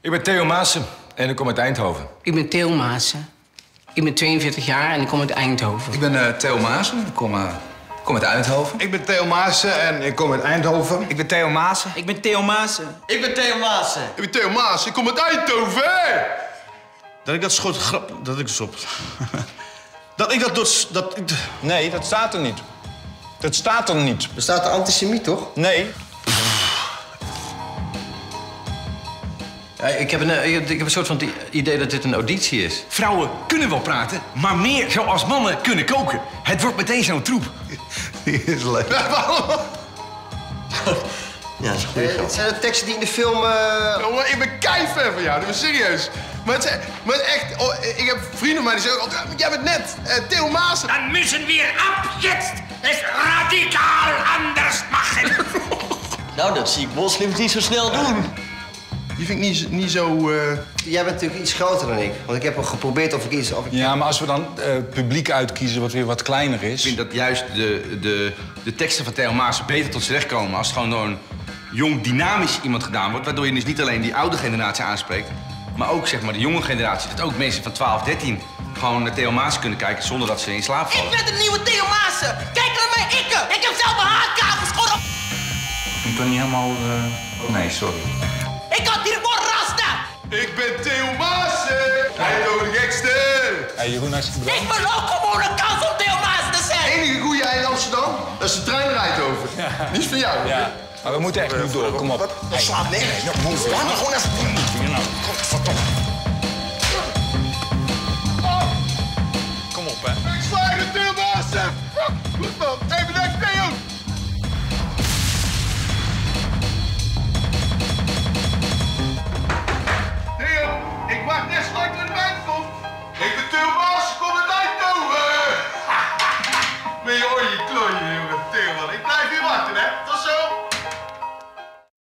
Ik ben Theo Maassen en ik kom uit Eindhoven. Ik ben Theo Maassen. Ik ben 42 jaar en ik kom uit Eindhoven. Ik ben Theo Maassen. Ik kom uit Eindhoven. Ik ben Theo Maassen en ik kom uit Eindhoven. Ik ben Theo Maassen. Ik ben Theo Maassen. Ik ben Theo Maassen. Ik ben Theo Maassen, ik kom uit Eindhoven. Dat ik dat schot grap... Dat ik stop. Dat ik dat door... Nee, dat staat er niet. Dat staat er niet. Er staat de antisemiet, toch? Nee. Ja, ik heb een soort van idee dat dit een auditie is. Vrouwen kunnen wel praten, maar meer zoals mannen kunnen koken. Het wordt meteen zo'n troep. Die is leuk. Ja, dat is een goede grap. Het zijn de teksten die in de film... Ik ben keifan van jou, dat is serieus. Maar echt, ik heb vrienden van mij die zeggen altijd... Jij bent net Theo Maassen. Dan müssen wir ab jetzt es radicaal anders machen. Nou, dat zie ik moslims niet zo snel doen. Die vind ik niet zo... Jij bent natuurlijk iets groter dan ik. Want ik heb al geprobeerd of ik iets... Ja, maar als we dan publiek uitkiezen wat weer wat kleiner is... Ik vind dat juist de teksten van Theo Maassen beter tot z'n recht komen... als het gewoon door een jong, dynamisch iemand gedaan wordt... waardoor je dus niet alleen die oude generatie aanspreekt... maar ook zeg maar de jonge generatie. Dat ook mensen van 12, 13 gewoon naar Theo Maassen kunnen kijken... zonder dat ze in slaap vallen. Ik ben de nieuwe Theo Maassen. Kijk naar mij, ik heb zelf mijn haarkabels gewoon op. Ik ben toch niet helemaal... Nee, sorry. Ik had hier voor rasta. Ik ben Theo Maassen. Hij is ook de gekste. Hey, Jeroen, hartstikke bedankt. Ik ben ook gewoon een kans om Theo Maassen te zijn. Het enige goeie in Amsterdam, dat is de trein rijdt over. Die is van jou. Ja, maar we moeten echt nu door. Kom op. Dat slaat nergens. Laat me gewoon even... Kom op, hè. Ik sla je de Theo